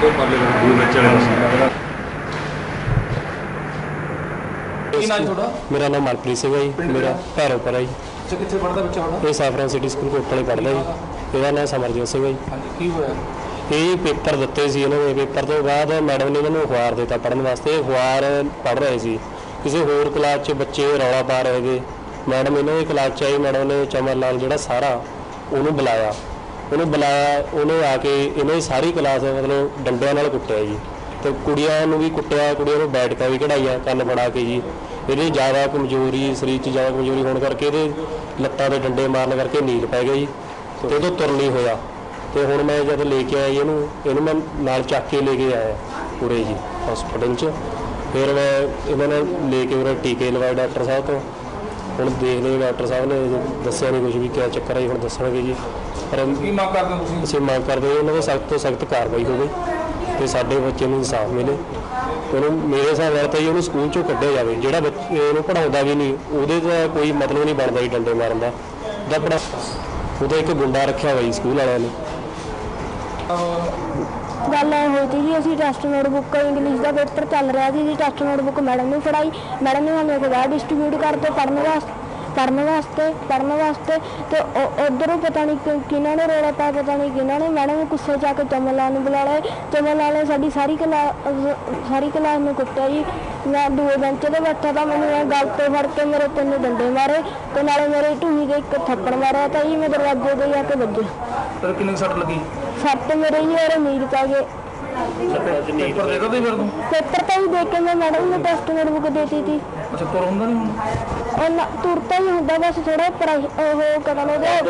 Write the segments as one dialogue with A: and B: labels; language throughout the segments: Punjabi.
A: तो परले दूर बच्चे वाले
B: मेरा नाम मनप्रीत सिंह है जी, मेरा भैरोपुर है जी।
A: अच्छा, कितने पढ़ता बच्चा थोड़ा?
B: ये सैफरन सिटी स्कूल कोटले पढ़ता जी। ਇਹਦਾ ਨਾਮ ਸਮਰਜੀਤ ਸਿੰਘ ਹੈ ਜੀ।
A: की होया?
B: ਇਹ ਪੇਪਰ ਦਿੱਤੇ ਸੀ ਇਹਨਾਂ ਨੇ, ਪੇਪਰ ਤੋਂ ਬਾਅਦ ਮੈਡਮ ਨੇ ਇਹਨਾਂ ਨੂੰ ਅਖਬਾਰ ਦਿੱਤਾ ਪੜ੍ਹਨ ਵਾਸਤੇ। ਅਖਬਾਰ ਪੜ੍ਹ ਰਹੇ ਸੀ, ਕਿਸੇ ਹੋਰ ਕਲਾਸ 'ਚ ਬੱਚੇ ਰੌਲਾ ਪਾ ਰਹੇ ਗੇ। ਮੈਡਮ ਇਹਨਾਂ ਦੀ ਕਲਾਸ 'ਚ ਆਈ, ਮੈਡਮ ਨੇ ਚਮਨ ਲਾਲ ਜਿਹੜਾ ਸਾਰਾ ਉਹਨੂੰ ਬੁਲਾਇਆ। ਉਹਨੇ ਆ ਕੇ ਇਹਨਾਂ ਦੀ ਸਾਰੀ ਕਲਾਸ ਮਤਲਬ ਡੰਡਿਆਂ ਨਾਲ ਕੁੱਟਿਆ ਜੀ, ਤੇ ਕੁੜੀਆਂ ਨੂੰ ਵੀ ਕੁੱਟਿਆ, ਕੁੜੀਆਂ ਨੂੰ ਬੈਠਕਾਂ ਵੀ ਕਢਾਈਆਂ ਕੰਨ ਫੜਾ ਕੇ ਜੀ। ਇਹਦੀ ਜ਼ਿਆਦਾ ਕਮਜ਼ੋਰੀ, ਸਰੀਰ 'ਚ ਜ਼ਿਆਦਾ ਕਮਜ਼ੋਰੀ ਹੋਣ ਕਰਕੇ ਇਹਦੇ ਲੱਤਾਂ 'ਤੇ ਡੰਡੇ ਮਾਰਨ ਕਰਕੇ ਨੀਲ ਪੈ ਗਏ ਜੀ, ਤੇ ਉਦੋਂ ਤੁਰ ਨਹੀਂ ਹੋਇਆ। ਤੇ ਹੁਣ ਮੈਂ ਜਦ ਲੈ ਕੇ ਆਇਆ ਇਹਨੂੰ ਮੈਂ ਨਾਲ ਚੱਕ ਕੇ ਲੈ ਕੇ ਆਇਆ ਉਰੇ ਜੀ ਹਸਪੀਟਲ 'ਚ। ਫਿਰ ਮੈਂ ਇਹਨਾਂ ਨੇ ਲੈ ਕੇ ਉਰੇ ਟੀਕੇ ਲਵਾਏ ਡਾਕਟਰ ਸਾਹਿਬ ਤੋਂ। ਹੁਣ ਦੇਖ ਲਓ ਡਾਕਟਰ ਸਾਹਿਬ ਨੇ ਦੱਸਿਆ ਨਹੀਂ ਕੁਝ ਵੀ ਕਿਆ ਚੱਕਰ ਹੈ, ਹੁਣ ਦੱਸਣਗੇ ਜੀ। ਪਰ
A: ਕੀ ਮੰਗ ਕਰਦੇ ਹੋ ਤੁਸੀਂ?
B: ਅਸੀਂ ਮੰਗ ਕਰਦੇ ਉਹਨਾਂ ਦੀ ਸਖਤ ਤੋਂ ਸਖਤ ਕਾਰਵਾਈ ਹੋਵੇ ਤੇ ਸਾਡੇ ਬੱਚੇ ਨੂੰ ਇਨਸਾਫ ਮਿਲੇ। ਉਹਨੂੰ ਮੇਰੇ ਹਿਸਾਬ ਨਾਲ ਤਾਂ ਜੀ ਉਹਨੂੰ ਸਕੂਲ 'ਚੋਂ ਕੱਢਿਆ ਜਾਵੇ। ਜਿਹੜਾ ਬੱਚੇ ਇਹਨੂੰ ਪੜ੍ਹਾਉਂਦਾ ਵੀ ਨਹੀਂ ਉਹਦੇ ਦਾ ਕੋਈ ਮਤਲਬ ਨਹੀਂ ਬਣਦਾ ਜੀ ਡੰਡੇ ਮਾਰਨ ਦਾ। ਉਹਦਾ ਇੱਕ ਗੁੰਡਾ ਰੱਖਿਆ ਹੋਇਆ ਜੀ ਸਕੂਲ ਵਾਲਿਆਂ ਨੇ।
C: ਗੱਲ ਐ ਹੋਈ ਸੀ ਜੀ, ਅਸੀਂ ਟੈਸਟ ਨੋਟਬੁੱਕ ਇੰਗਲਿਸ਼ ਦਾ ਪੇਪਰ ਚੱਲ ਰਿਹਾ ਸੀ ਜੀ। ਟੈਸਟ ਨੋਟਬੁੱਕ ਮੈਡਮ ਨੂੰ ਫੜਾਈ, ਮੈਡਮ ਨੇ ਸਾਨੂੰ ਅਖਬਾਰ ਡਿਸਟਰੀਬਿਊਟ ਕਰਤੇ ਪੜ੍ਹਨ ਵਾਸਤੇ ਤੇ ਉੱਧਰੋਂ ਪਤਾ ਨਹੀਂ ਕਿਹਨਾਂ ਨੇ ਰੌਲਾ ਪਾਇਆ, ਪਤਾ ਨਹੀਂ ਕਿਹਨਾਂ ਨੇ। ਮੈਡਮ ਨੇ ਗੁੱਸੇ 'ਚ ਆ ਕੇ ਚਮਨ ਲਾਲ ਨੂੰ ਬੁਲਾ ਲਿਆ। ਚਮਨ ਲਾਲ ਨੇ ਸਾਡੀ ਸਾਰੀ ਕਲਾਸ ਨੂੰ ਕੁੱਟਿਆ ਜੀ। ਮੈਂ ਦੂਏ ਬੈਂਚ 'ਤੇ ਬੈਠਾ ਤਾਂ ਮੈਨੂੰ ਇਹ ਗਲ ਤੋਂ ਫੜ ਕੇ ਮੇਰੇ 3 ਡੰਡੇ ਮਾਰੇ ਤੇ ਨਾਲੇ ਮੇਰੇ ਢੂਹੀ ਦੇ ਇੱਕ ਥੱਪੜ ਮਾਰਿਆ ਤਾਂ ਜੀ। ਮੈਂ ਦਰਵਾਜ਼ੇ 'ਤੇ ਜਾ ਕੇ ਵੱਜਿਆ।
A: ਪਰ ਕਿੰਨੀ ਸੱਟ ਲੱਗੀ?
C: ਸੱਟ ਮੇਰੇ ਜੀ ਔਰ ਨੀਲ ਪੈ ਗਏ।
A: ਪੇਪਰ ਦੇ ਕਦੇ ਫਿਰ ਤੂੰ?
C: ਪੇਪਰ ਤਾਂ ਹੀ ਦੇ ਕੇ ਮੈਂ ਮੈਡਮ ਨੂੰ ਟੈਸਟ ਨੋਟਬੁੱਕ ਦੇਤੀ ਸੀ।
A: ਅੱਛਾ, ਤੁਰ ਹੁੰਦਾ ਨਹੀਂ ਹੁਣ?
C: ਤੁਰਤਾ ਹੀ ਹੁੰਦਾ ਬਸ ਥੋੜਾ ਉਹ ਕਦਮ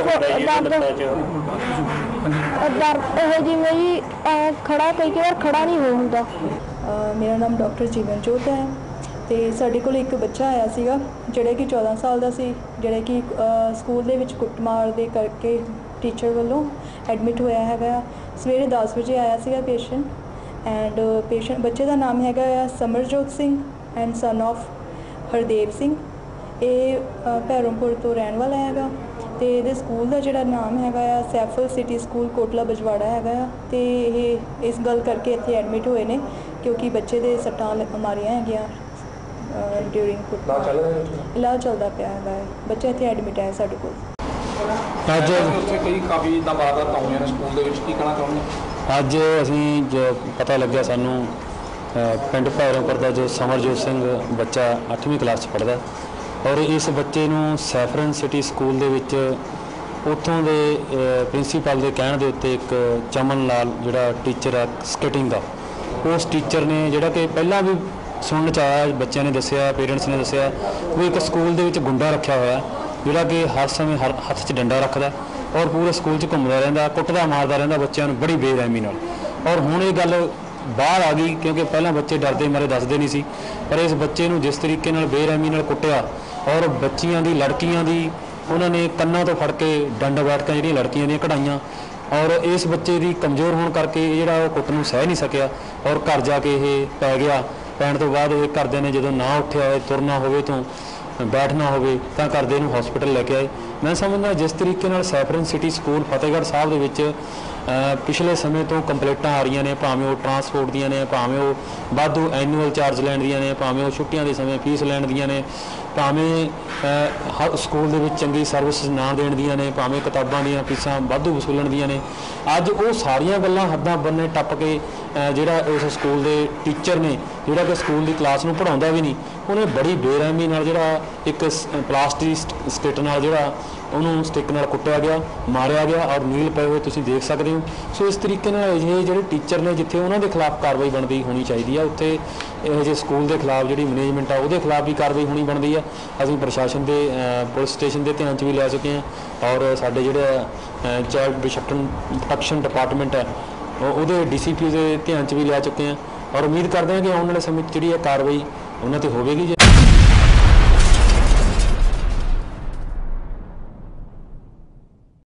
C: ਦਰਦ ਇਹ ਜਿਵੇਂ ਜੀ ਖੜਾ ਕਈ ਵਾਰ ਖੜਾ ਨਹੀਂ ਹੋ ਹੁੰਦਾ।
D: ਮੇਰਾ ਨਾਮ ਡਾਕਟਰ ਜੀਵਨਜੋਤ ਹੈ ਤੇ ਸਾਡੇ ਕੋਲ ਇੱਕ ਬੱਚਾ ਆਇਆ ਸੀਗਾ ਜਿਹੜਾ ਕਿ 14 ਸਾਲ ਦਾ ਸੀ, ਜਿਹੜਾ ਕਿ ਸਕੂਲ ਦੇ ਵਿੱਚ ਕੁੱਟਮਾਰ ਦੇ ਕਰਕੇ ਟੀਚਰ ਵੱਲੋਂ ਐਡਮਿਟ ਹੋਇਆ ਹੈਗਾ। ਸਵੇਰੇ 10 ਵਜੇ ਆਇਆ ਸੀਗਾ ਪੇਸ਼ੈਂਟ ਬੱਚੇ ਦਾ ਨਾਮ ਹੈਗਾ ਆ Samarjot Singh and son of Hardev Singh. ਇਹ ਭੈਰੋਂਪੁਰ ਤੋਂ ਰਹਿਣ ਵਾਲਾ ਹੈਗਾ ਤੇ ਇਹਦੇ ਸਕੂਲ ਦਾ ਜਿਹੜਾ ਨਾਮ ਹੈਗਾ ਆ saffron city school Kotla Bajwara ਹੈਗਾ ਆ। ਤੇ ਇਹ ਇਸ ਗੱਲ ਕਰਕੇ ਇੱਥੇ ਐਡਮਿਟ ਹੋਏ ਨੇ ਕਿਉਂਕਿ ਬੱਚੇ ਦੇ ਸੱਟਾਂ ਮਾਰੀਆਂ ਹੈਗੀਆਂ ਡਿਊਰਿੰਗ ਕੁੱਟਮਾਰ। ਇਲਾਜ ਚੱਲਦਾ ਪਿਆ ਹੈਗਾ। ਬੱਚਾ ਇੱਥੇ ਐਡਮਿਟ ਹੈ ਸਾਡੇ ਕੋਲ।
B: ਅੱਜ
A: ਉੱਥੇ ਕਈ ਕਾਫੀ ਦਾ ਵਾਰਦਾਤਾਂ ਹੋਈਆਂ ਨੇ ਸਕੂਲ ਦੇ ਵਿੱਚ, ਕੀ ਕਹਿਣਾ ਚਾਹੁੰਦੇ?
B: ਅੱਜ ਅਸੀਂ ਜੋ ਪਤਾ ਲੱਗਿਆ ਸਾਨੂੰ ਪਿੰਡ ਭੈਰੋਂਪੁਰ ਦਾ ਜੋ ਸਮਰਜੋਤ ਸਿੰਘ ਬੱਚਾ 8ਵੀਂ ਕਲਾਸ 'ਚ ਪੜ੍ਹਦਾ ਔਰ ਇਸ ਬੱਚੇ ਨੂੰ ਸੈਫਰਨ ਸਿਟੀ ਸਕੂਲ ਦੇ ਵਿੱਚ ਉੱਥੋਂ ਦੇ ਪ੍ਰਿੰਸੀਪਲ ਦੇ ਕਹਿਣ ਦੇ ਉੱਤੇ ਇੱਕ ਚਮਨ ਲਾਲ ਜਿਹੜਾ ਟੀਚਰ ਹੈ ਸਕੇਟਿੰਗ ਦਾ, ਉਸ ਟੀਚਰ ਨੇ ਜਿਹੜਾ ਕਿ ਪਹਿਲਾਂ ਵੀ ਸੁਣਨ 'ਚ ਆਇਆ, ਬੱਚਿਆਂ ਨੇ ਦੱਸਿਆ, ਪੇਰੈਂਟਸ ਨੇ ਦੱਸਿਆ, ਉਹ ਇੱਕ ਸਕੂਲ ਦੇ ਵਿੱਚ ਗੁੰਡਾ ਰੱਖਿਆ ਹੋਇਆ ਜਿਹੜਾ ਕਿ ਹਰ ਸਮੇਂ ਹੱਥ 'ਚ ਡੰਡਾ ਰੱਖਦਾ ਔਰ ਪੂਰੇ ਸਕੂਲ 'ਚ ਘੁੰਮਦਾ ਰਹਿੰਦਾ, ਕੁੱਟਦਾ ਮਾਰਦਾ ਰਹਿੰਦਾ ਬੱਚਿਆਂ ਨੂੰ ਬੜੀ ਬੇਰਹਿਮੀ ਨਾਲ। ਔਰ ਹੁਣ ਇਹ ਗੱਲ ਬਾਹਰ ਆ ਗਈ ਕਿਉਂਕਿ ਪਹਿਲਾਂ ਬੱਚੇ ਡਰਦੇ ਮਾਰੇ ਦੱਸਦੇ ਨਹੀਂ ਸੀ, ਪਰ ਇਸ ਬੱਚੇ ਨੂੰ ਜਿਸ ਤਰੀਕੇ ਨਾਲ ਬੇਰਹਿਮੀ ਨਾਲ ਕੁੱਟਿਆ ਔਰ ਬੱਚੀਆਂ ਦੀ ਲੜਕੀਆਂ ਦੀ ਉਹਨਾਂ ਨੇ ਕੰਨਾਂ ਤੋਂ ਫੜ ਕੇ ਡੰਡ ਬੈਠਕਾਂ ਜਿਹੜੀਆਂ ਲੜਕੀਆਂ ਦੀਆਂ ਕਢਾਈਆਂ ਔਰ ਇਸ ਬੱਚੇ ਦੀ ਕਮਜ਼ੋਰ ਹੋਣ ਕਰਕੇ ਜਿਹੜਾ ਉਹ ਕੁੱਟ ਨੂੰ ਸਹਿ ਨਹੀਂ ਸਕਿਆ ਔਰ ਘਰ ਜਾ ਕੇ ਇਹ ਪੈ ਗਿਆ। ਪੈਣ ਤੋਂ ਬਾਅਦ ਇਹ ਘਰਦਿਆਂ ਨੇ ਜਦੋਂ ਨਾ ਉੱਠਿਆ ਹੋਵੇ, ਤੁਰਨਾ ਹੋਵੇ ਤੋਂ ਬੈਠਣਾ ਹੋਵੇ ਤਾਂ ਘਰਦੇ ਨੂੰ ਹਸਪੀਟਲ ਲੈ ਕੇ ਆਏ। ਮੈਂ ਸਮਝਦਾ ਜਿਸ ਤਰੀਕੇ ਨਾਲ saffron city school Fatehgarh Sahib ਦੇ ਵਿੱਚ ਪਿਛਲੇ ਸਮੇਂ ਤੋਂ ਕੰਪਲੇਂਟਾਂ ਆ ਰਹੀਆਂ ਨੇ, ਭਾਵੇਂ ਉਹ ਟਰਾਂਸਪੋਰਟ ਦੀਆਂ ਨੇ, ਭਾਵੇਂ ਉਹ ਵਾਧੂ ਐਨੂਅਲ ਚਾਰਜ ਲੈਣ ਦੀਆਂ ਨੇ, ਭਾਵੇਂ ਉਹ ਛੁੱਟੀਆਂ ਦੇ ਸਮੇਂ ਫੀਸ ਲੈਣ ਦੀਆਂ ਨੇ, ਭਾਵੇਂ ਹਰ ਸਕੂਲ ਦੇ ਵਿੱਚ ਚੰਗੀ ਸਰਵਿਸ ਨਾ ਦੇਣ ਦੀਆਂ ਨੇ, ਭਾਵੇਂ ਕਿਤਾਬਾਂ ਦੀਆਂ ਫੀਸਾਂ ਵਾਧੂ ਵਸੂਲਣ ਦੀਆਂ ਨੇ। ਅੱਜ ਉਹ ਸਾਰੀਆਂ ਗੱਲਾਂ ਹੱਦਾਂ ਬੰਨੇ ਟੱਪ ਕੇ ਜਿਹੜਾ ਉਸ ਸਕੂਲ ਦੇ ਟੀਚਰ ਨੇ ਜਿਹੜਾ ਕਿ ਸਕੂਲ ਦੀ ਕਲਾਸ ਨੂੰ ਪੜ੍ਹਾਉਂਦਾ ਵੀ ਨਹੀਂ, ਉਹਨੇ ਬੜੀ ਬੇਰਹਿਮੀ ਨਾਲ ਜਿਹੜਾ ਇੱਕ ਪਲਾਸਟਿਕ ਸਟਿਕ ਨਾਲ ਜਿਹੜਾ ਉਹਨੂੰ ਸਟਿਕ ਨਾਲ ਕੁੱਟਿਆ ਗਿਆ, ਮਾਰਿਆ ਗਿਆ ਔਰ ਨੀਲ ਪਏ ਹੋਏ ਤੁਸੀਂ ਦੇਖ ਸਕਦੇ ਹੋ। ਸੋ ਇਸ ਤਰੀਕੇ ਨਾਲ ਇਹ ਜਿਹੜੇ ਟੀਚਰ ਨੇ ਜਿੱਥੇ ਉਹਨਾਂ ਦੇ ਖਿਲਾਫ ਕਾਰਵਾਈ ਬਣਦੀ ਹੋਣੀ ਚਾਹੀਦੀ ਆ, ਉੱਥੇ ਇਹੋ ਜਿਹੇ ਸਕੂਲ ਦੇ ਖਿਲਾਫ ਜਿਹੜੀ ਮੈਨੇਜਮੈਂਟ ਆ ਉਹਦੇ ਖਿਲਾਫ ਵੀ ਕਾਰਵਾਈ ਹੋਣੀ ਬਣਦੀ ਆ। ਅਸੀਂ ਪ੍ਰਸ਼ਾਸਨ ਦੇ ਪੁਲਿਸ ਸਟੇਸ਼ਨ ਦੇ ਧਿਆਨ 'ਚ ਵੀ ਲੈ ਚੁੱਕੇ ਹਾਂ ਔਰ ਸਾਡੇ ਜਿਹੜੇ ਚਾਈਲਡ ਪ੍ਰੋਟੈਕਸ਼ਨ ਡਿਪਾਰਟਮੈਂਟ ਹੈ ਉਹਦੇ DCP ਦੇ ਧਿਆਨ 'ਚ ਵੀ ਲੈ ਚੁੱਕੇ ਹਾਂ ਔਰ ਉਮੀਦ ਕਰਦੇ ਹਾਂ ਕਿ ਆਉਣ ਵਾਲੇ ਸਮੇਂ 'ਚ ਜਿਹੜੀ ਇਹ ਕਾਰਵਾਈ ਉਹਨਾਂ 'ਤੇ ਹੋਵੇਗੀ।